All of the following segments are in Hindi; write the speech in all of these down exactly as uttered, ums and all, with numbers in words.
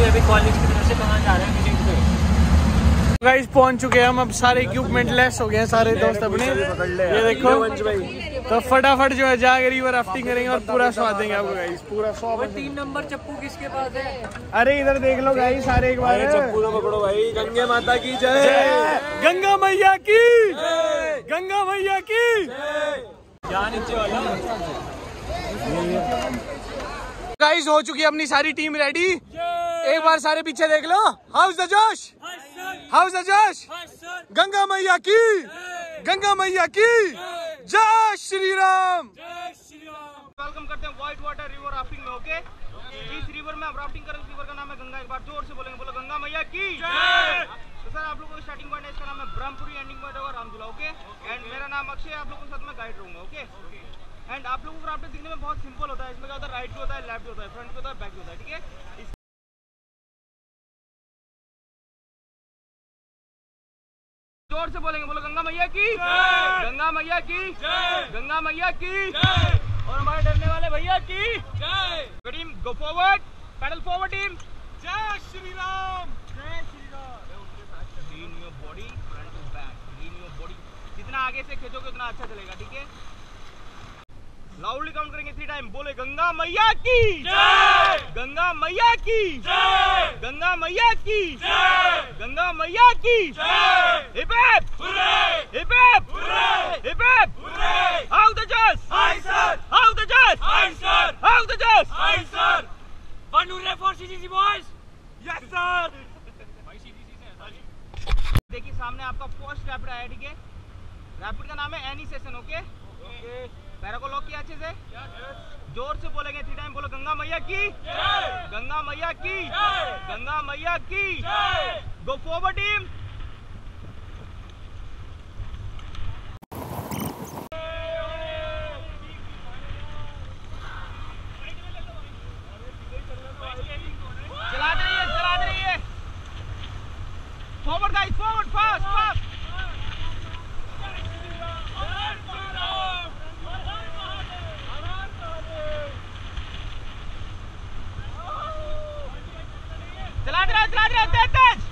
भाई अभी कॉलेज की तरफ से कहाँ जा रहे हैं मीटिंग पे? गाइस पहुंच चुके हैं हम, अब सारे इक्विपमेंट लेस हो गए हैं सारे दोस्त अपने। ये देखो तो फटाफट जो है जाके रिवर राफ्टिंग करेंगे और पूरा स्वाद देंगे आपको गाइस, पूरा सौ। तीन नंबर चप्पू किसके पास है? अरे इधर देख लो गाइस सारे एक बार। चप्पू तो पकड़ो भाई। गंगे माता की जय, गंगा मैया की, गंगा मैया की। क्या नीचे वाला गाइस हो चुकी है अपनी सारी टीम रेडी। एक बार सारे पीछे देख लो। How's the josh, how's the josh. Ganga मैया की, गंगा मैया की जय श्री राम। वेलकम करते हैं व्हाइट वाटर रिवर राफ्टिंग में। ओके, इस रिवर में आप राफ्टिंग करेंगे। रिवर का नाम है गंगा। एक बार जोर से बोलेंगे, बोलो गंगा मैया की जय। तो सर आप लोगों को स्टार्टिंग पॉइंट है, इसका नाम है ब्रह्मपुरी, एंडिंग पॉइंट होगा रामझूला। ओके, एंड मेरा नाम अक्षय, आप लोगों के साथ में गाइड रहूंगा। ओके, एंड आप लोगों को राफ्टिंग दिखने में बहुत सिंपल होता है। इसमें क्या होता है, राइट भी होता है, लेफ्ट भी होता है, फ्रंट भी होता है, बैक भी होता है। ठीक है, जोर से बोलेंगे, बोलो गंगा मैया की जय, गंगा मैया की जय, गंगा मैया की जय, और हमारे डरने वाले भैया की जय। Team go forward, paddle forward team. जय श्री राम, जय Shri Ram. Lean your body front to back, lean your body. जितना आगे से खींचोगे उतना अच्छा चलेगा। ठीक है, लाउडली काउंट करेंगे थ्री टाइम। बोले गंगा मैया की जय, गंगा मैया की जय, गंगा मैया की जय, गंगा मैया की जय। Hip hip hurray, hip hip hurray, hip hip hurray. How the josh, high sir, how the josh, high sir, how the josh, high sir. One hurray for CGC boys. Yes sir. भाई सीजीसी से है जी। देखिए सामने आपका फर्स्ट रैपिड आया। ठीक है, रैपिड का नाम है एनी सेशन। ओके ओके, पैरों को लॉक किया अच्छे से। जोर से बोलेंगे थ्री टाइम। बोलो गंगा मैया की जय, गंगा मैया की जय, गंगा मैया की जय। Go forward team. चलाते रहिए, चलाते रहिए। Forward guys, forward, fast fast. चलाते रहो, चलाते रहो, तेज तेज।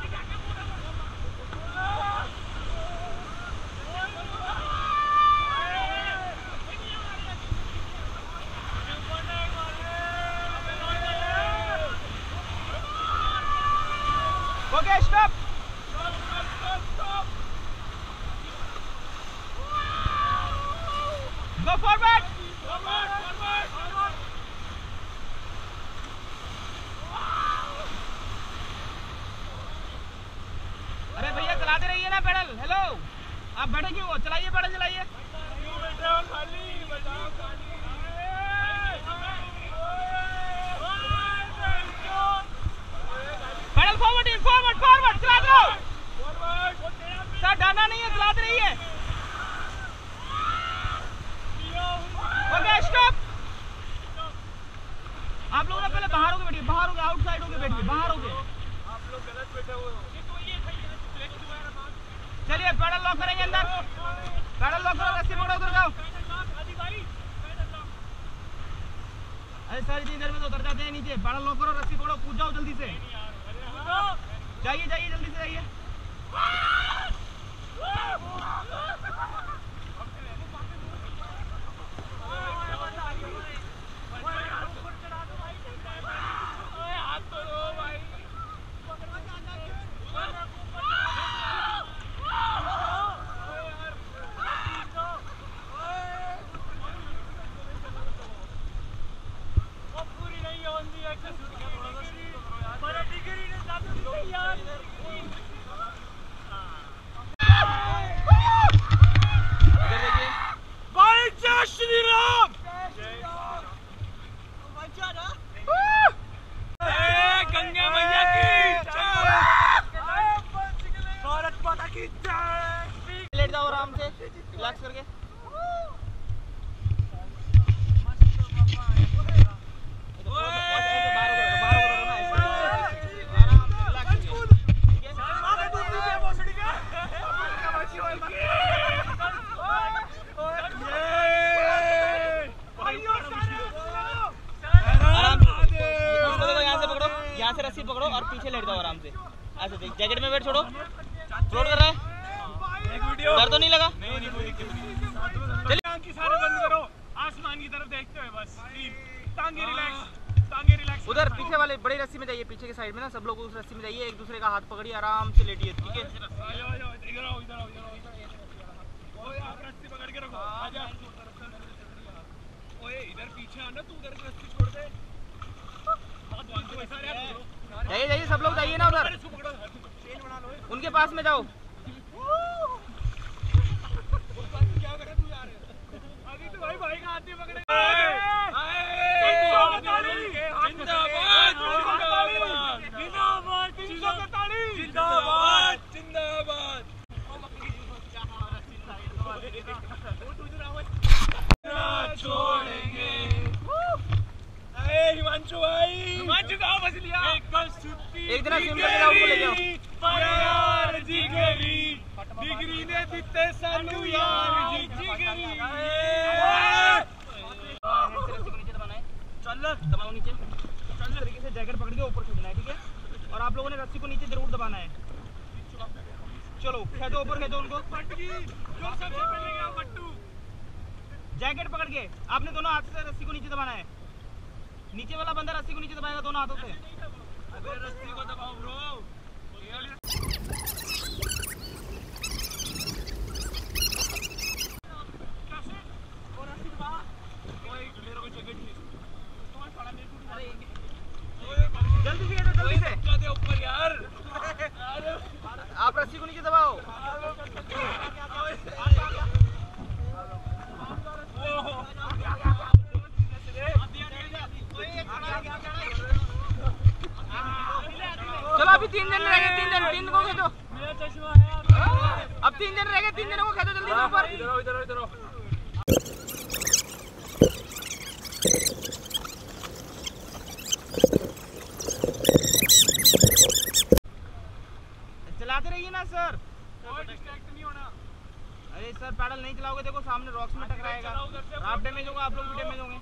Okay stop. Go forward. अरे भैया चलाते रहिए ना पैडल। हेलो, आप बैठे क्यों हो? चलाइए पैडल, चलाइए। पैडल फॉरवर्ड, फॉरवर्ड फॉरवर्ड, चलाते रहो सर, डालना नहीं है, चलाते रहिए। Okay stop. आप लोग ना पहले बाहर होके बैठिए, बाहर होके, आउटसाइड होके बैठिए, बाहर होके। आप लोग गलत बैठे हुए हो। चलिए पैडल लॉक करेंगे अंदर। पैडल लॉक करो, रस्सी पकड़ो, उतर जाओ। अरे सर इतनी देर में तो उतर जाते हैं नीचे। पैडल लॉक करो, रस्सी पकड़ो, कूद जाओ जल्दी से। जाइए जाइए, जल्दी से जाइए। से रस्सी पकड़ो और पीछे लेट जाओ आराम से, ऐसे देख, जैकेट में वेट छोड़ो, फ्लोट कर रहा है, डर तो नहीं लगा? चलिए आंख की सारे बंद करो, आसमान की तरफ देखते हुए बस, टांगे रिलैक्स, टांगे रिलैक्स। उधर पीछे वाले बड़ी रस्सी में जाइए, पीछे के साइड में ना सब लोग उस रस्सी में जाइए, एक दूसरे का हाथ पकड़िए, आराम से लेटिए, ठीक है? इधर आओ, इधर आओ, इधर आओ, इधर आओ, ओए आप रस्सी पकड़ के रखो, आजा। ओए इधर पीछे आना, तू उधर रस्सी छोड़ दे। जाइए जाइए सब लोग जाइए ना उधर, उनके पास में जाओ। अभी तो भाई भाई का हाथ नहीं पकड़े। जिंदाबाद जिंदाबाद छोड़ेंगे। हिमांशु भाई, हिमांशु कहाँ फंस लिया? एक दिन स्विम करके जाओ, उनको ले जाओ। यार जिगरी डिग्री ने दिते सानू यार जिगरी। चल दबाओ नीचे, चल तरीके से जैकेट पकड़ के ऊपर खींचना है, ठीक है? और आप लोगों ने रस्सी को नीचे जरूर दबाना है। चलो खेदो, ऊपर खेदो उनको। जो सबसे पहले गया बट्टू। जैकेट पकड़ के आपने दोनों हाथ से रस्सी को नीचे दबाना है। नीचे वाला बंदा रस्सी को नीचे दबाएगा दोनों हाथों से। अबे रस्सी को दबाओ ब्रो। जल्दी से खेदो, जल्दी से दे ऊपर यार। आप रस्सी को नीचे दबाओ। चलो अभी तीन दिन रह गए, तीन दिन तीन को खेदो। अब तीन दिन रह गए, तीन दिनों को खेदो जल्दी से ऊपर। इधर आओ, इधर आओ, इधर आओ। चलाते रहिए ना सर। कोई डिस्ट्रैक्ट नहीं होना। अरे सर पैडल नहीं चलाओगे, देखो सामने रॉक्स में टकराएगा, आप डैमेज होगा, आप लोग भी डैमेज होंगे।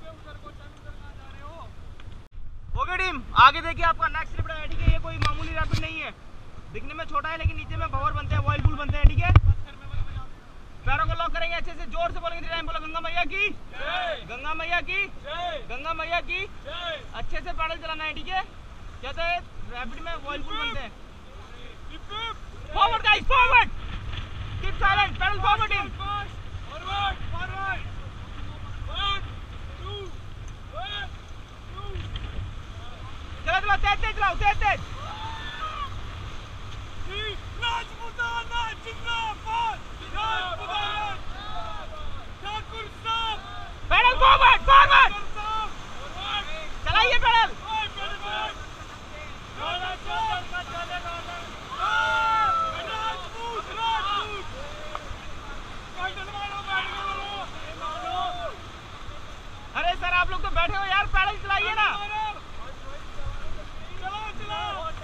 ओके टीम, आगे देखिए आपका नेक्स्ट रिपीट है, ठीक है? ये कोई मामूली रैपिड नहीं है, दिखने में छोटा है लेकिन नीचे में भंवर बनते हैं, व्हर्लपूल बनते हैं, ठीक है? पैरों को लॉक करेंगे, अच्छे से जोर से बोलेंगे, टाइम बोलो गंगा मैया की जय, गंगा मैया की जय, गंगा मैया की जय। अच्छे से पैडल चलाना है, ठीक है? कहते हैं रैपिड में व्हर्लपूल बनते हैं। Forward guys, forward, keep silent, paddle forward team, forward forward one two one two. चलो चलो तेज तेज चलाओ, तेज तेज। राजपूताना जिंदाबाद, राजपूताना ठाकुर साहब, पैडल फॉरवर्ड, फॉरवर्ड साहब चलाइए पैडल। अरे सर आप लोग तो बैठे हो यार, पैडल चलाइए ना। चलो चलो।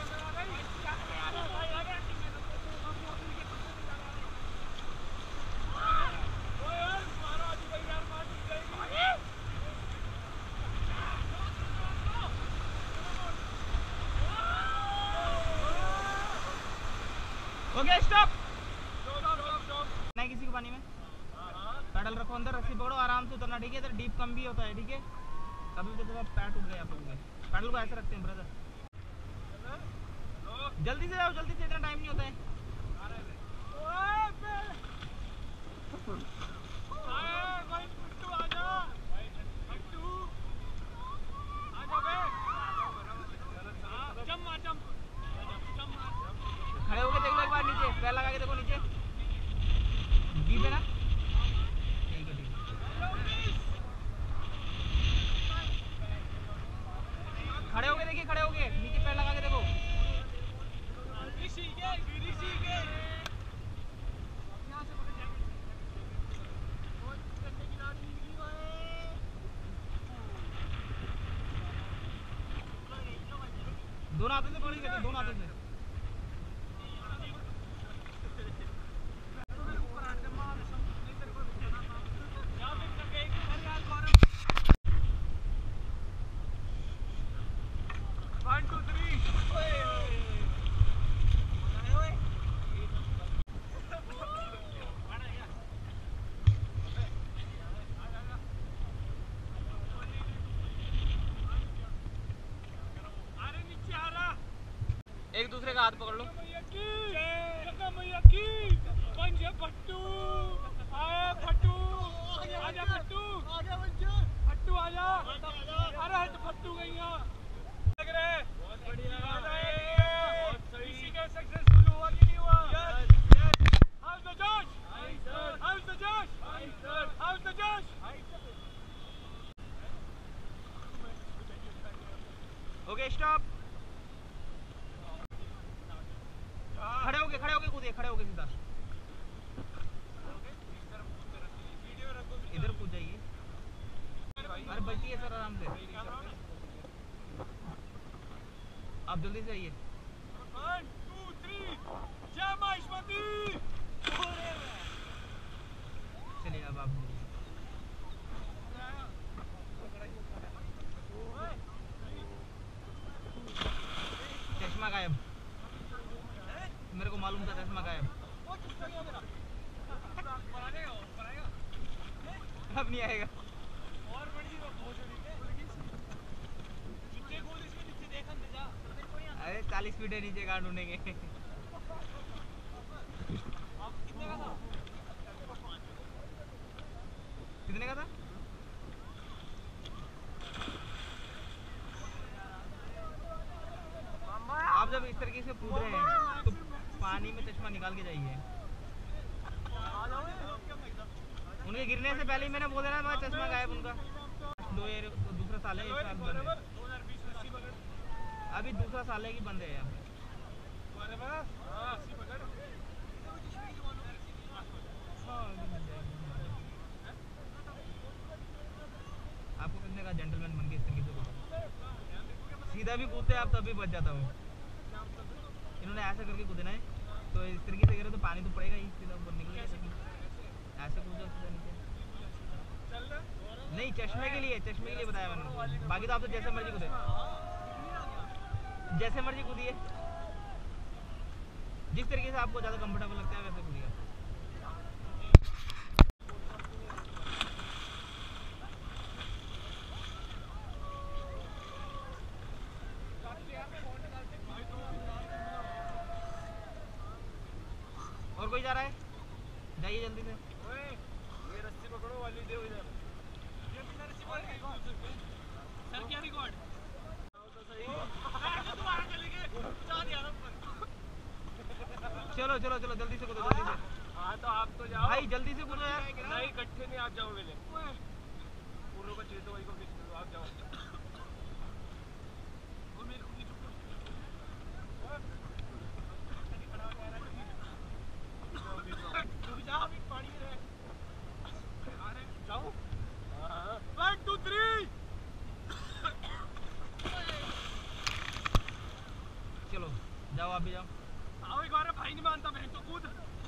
Okay stop. नहीं किसी को पानी में पैडल रखो, अंदर रस्सी पकड़ो, आराम से उतरना, ठीक है? इधर डीप कम भी होता है, ठीक है? कभी भी तो पैर टूट गए आप लोगों के। पैडल को ऐसे रखते हैं ब्रदर। जल्दी से जाओ, जल्दी से, इतना टाइम नहीं होता है। खड़े होके देख लो एक बार नीचे, पैर लगा के देखो नीचे, डीप है ना? ठीक है, ठीक है। खड़े होके देखिए, खड़े होके नीचे पैर लगा के देखो। दोनों हाथों से पकड़िए, दोनों हाथों से। One, two, three. का हाथ पकड़ लो। गंगा मैया की पंजे फट्टू आए फट्टू आजा फट्टू आजा फट्टू आजा अरे हट फट्टू गईया लग रहे बहुत बढ़िया इसी का सक्सेसफुल हुआ कि नहीं हुआ how's the josh how's the josh how's the josh okay stop खड़े होके खड़े होके कूदिए खड़े होके सीधा इधर कूद जाइए अरे बैठिए सर आराम से आप जल्दी से आइए वन टू थ्री जय माहिष्मती चलिए अब आप चश्मा गायब मेरे को मालूम था चश्मा गायब अब नहीं आएगा और बड़ी जूते खोल इसके नीचे देखा जा अरे चालीस फीट है नीचे कहाँ ढूंढेंगे आप कितने का था कितने का था आप जब इस तरीके से कूद रहे हैं तो पानी में चश्मा निकाल के जाइए उनके गिरने से पहले ही मैंने बोल देना था चश्मा गायब उनका दो ईयर दूसरा साल है एक साल बंद है अभी दूसरा साल है कि बंद है यहाँ आपको कितने का जेंटलमैन बन के इस तरीके से सीधा भी कूदते आप तब भी बच जाता हूँ इन्होंने ऐसा करके कूदना है तो इस तरीके से गिरे तो पानी तो पड़ेगा ही सीधा ऊपर निकलेगा ऐसे कूदो सीधा नीचे नहीं चश्मे के लिए चश्मे के लिए बताया मैंने बाकी तो आप तो जैसे मर्जी कूदे जैसे मर्जी कूदिए जिस तरीके से आपको ज़्यादा कंफर्टेबल लगता है वैसे कूदिए और कोई जा रहा है जाइए जल्दी से ये रस्सी पकड़ो वाली दे इधर ये बिना रस्सी पकड़ सर क्या रिकॉर्ड तो सही तुम्हारा चलेंगे चार यार चलो चलो चलो जल्दी से कूदो जल्दी से हाँ तो आप तो जाओ भाई जल्दी से कूदो यार नहीं इकट्ठे नहीं आप जाओ मेरे पूर्व को चाहिए तो वही को फिक्स करो आप जाओ वो मेरे को चुप तू भी जा अभी पानी में रह अरे जाओ वन टू थ्री चलो जाओ आप भी जाओ आओ एक बार भाई नहीं मानता बहन तो कूद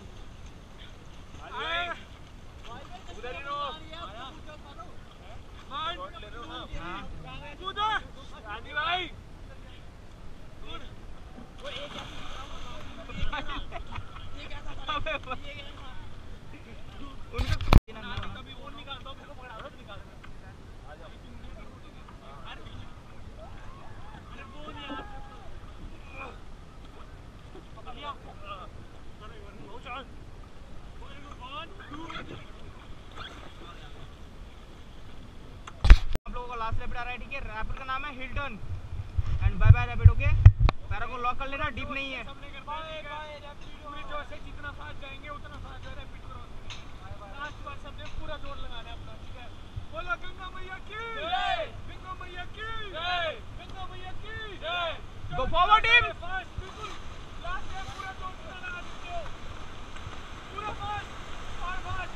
उधर ही रहो वन कूद रानी भाई उनको कभी वो निकाल दो मेरे को पकड़ा दो निकाल आ जाओ अरे अरे वो नहीं यार पकड़ लिया हो चल आप लोगों को लास्ट रैपिड आ रहा है ठीक है रैपिड का नाम है Hilton and bye bye rapid okay पैरा को लॉक कर लेना डीप नहीं है सबने कर बाय बाय रैपिड पूरे जोर से जितना फास्ट जाएंगे उतना फास्ट रैपिड करो लास्ट बार सबने पूरा जोर लगाना है अपना ठीक है बोलो गंगा मैया की जय गंगा मैया की जय गंगा मैया की जय गो फॉरवर्ड टीम फास्ट बिल्कुल लास्ट में पूरा जोर से लगा दीजिए पूरा फास्ट और फास्ट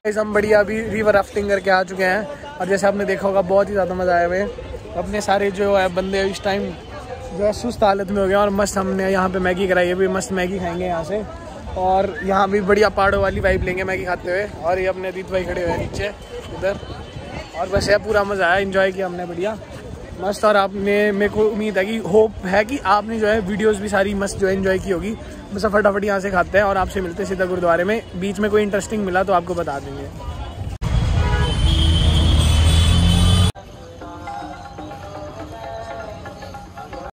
गाइस हम बढ़िया अभी रिवर राफ्टिंग करके आ चुके हैं और जैसे आपने देखा होगा बहुत ही ज़्यादा मज़ा आया हुए। अपने सारे जो है बंदे इस टाइम जो है सुस्त हालत में हो गए और मस्त हमने यहाँ पे मैगी कराई है, भी मस्त मैगी खाएंगे यहाँ से और यहाँ भी बढ़िया पहाड़ों वाली वाइब लेंगे मैगी खाते हुए। और ये अपने अदित भाई खड़े हुए हैं नीचे इधर और बस यह पूरा मज़ा आया, एंजॉय किया हमने बढ़िया मस्त। और आपने मेरे को उम्मीद है कि होप है कि आपने जो है वीडियोस भी सारी मस्त जो है एंजॉय की होगी। बस फटाफट यहाँ से खाते हैं और आपसे मिलते हैं सीधा गुरुद्वारे में। बीच में कोई इंटरेस्टिंग मिला तो आपको बता देंगे।